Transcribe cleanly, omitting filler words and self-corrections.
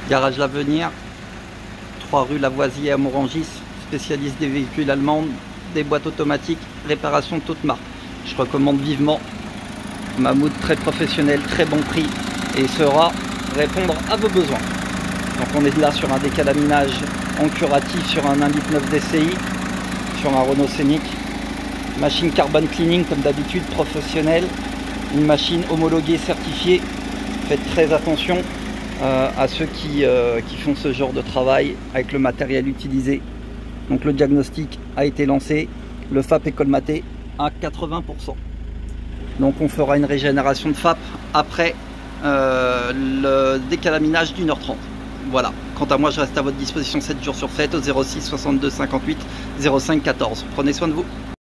Garage L'Avenir, 3 rue Lavoisier à Morangis, spécialiste des véhicules allemands, des boîtes automatiques, réparation de toute marque. Je recommande vivement. Mahmoud, très professionnel, très bon prix et saura répondre à vos besoins. Donc on est là sur un décalaminage en curatif sur un 1,9 litre DCI, sur un Renault Scénic. Machine carbone cleaning comme d'habitude, professionnelle. Une machine homologuée, certifiée. Faites très attention à ceux qui font ce genre de travail avec le matériel utilisé. Donc le diagnostic a été lancé, le FAP est colmaté à 80%. Donc on fera une régénération de FAP après le décalaminage d'1h30. Voilà, quant à moi je reste à votre disposition 7 jours sur 7 au 06 62 58 05 14. Prenez soin de vous.